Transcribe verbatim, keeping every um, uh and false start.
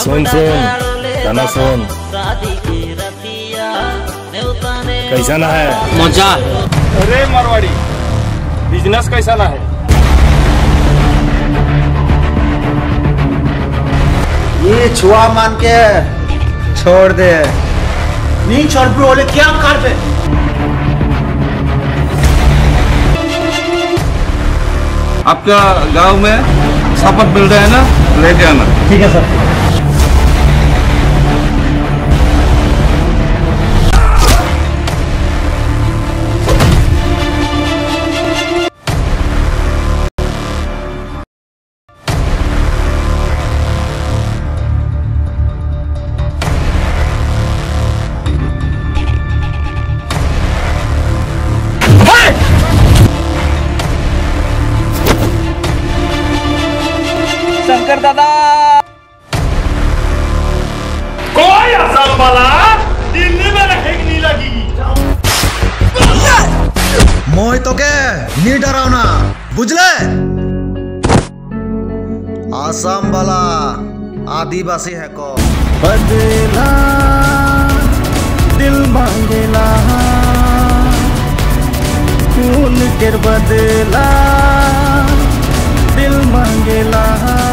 सुन सुन गाना सुन। कैसा ना है मजा। अरे मारवाड़ी बिजनेस कैसा ना है? ये छुआ मान के छोड़ दे। नहीं छोड़ ब्रो, बोले क्या कर पे। आपका गांव में शपथ मिल रहा है ना, लेके आना। ठीक है सर। शंकर दादा कोई असर वाला दिल्ली में रहेगी लगी। मोय तो के नी डराओ ना, बुझले? आसाम वाला आदिवासी है को बदला दिल मांगेला फूल के बदला दिल मांगेला।